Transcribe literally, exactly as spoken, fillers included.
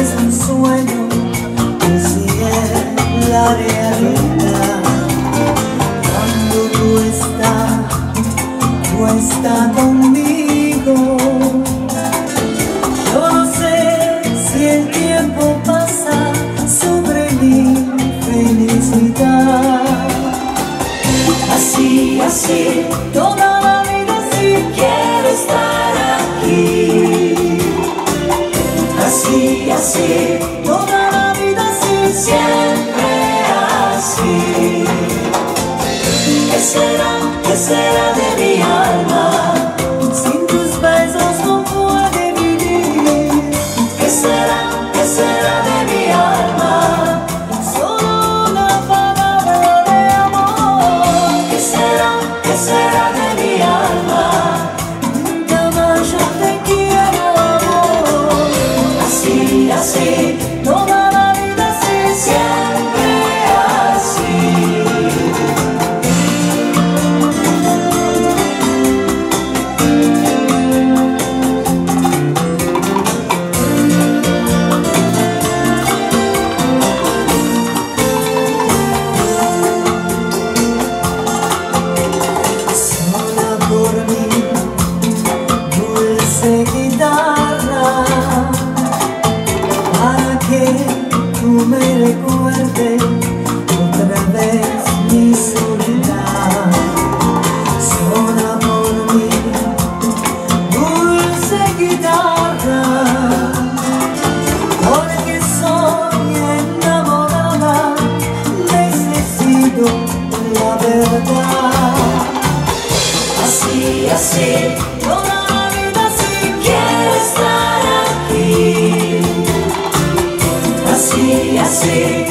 es un sueño, o si es la realidad. Cuando tú estás, tú estás conmigo. Yo no sé si el tiempo pasa sobre mi felicidad. Así, así, toda la vida sí quiero estar aquí. Así, así, toda la vida sí, siempre así. ¿Qué será, qué será de mi alma? Sin tus besos no puede vivir. ¿Qué será, qué será de mi alma? Solo una palabra de amor. ¿Qué será, qué será de mi alma? Nunca más yo te quiero, amor. Así, así, toda la vida sí, siempre así. Guitarra, para que tú me recuerdes otra vez mi soledad. Suena por mí, dulce guitarra, porque soy enamorada, necesito la verdad. Así, así, toda estar aquí, así, así.